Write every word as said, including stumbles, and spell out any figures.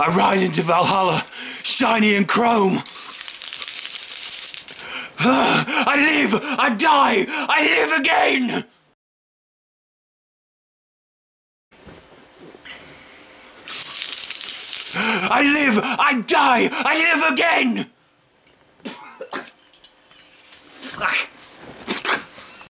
I ride into Valhalla, shiny and chrome. I live, I die, I live again! I live, I die, I live again!